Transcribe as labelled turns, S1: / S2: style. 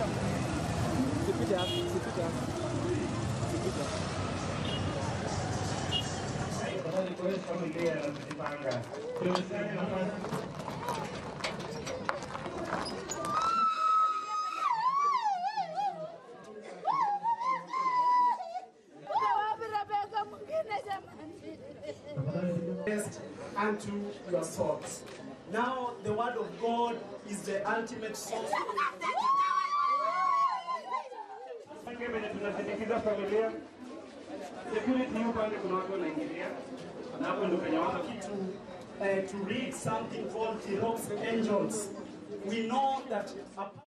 S1: Unto your souls. Now the word of God is the ultimate source. To read something called Tirok's Angels. We know that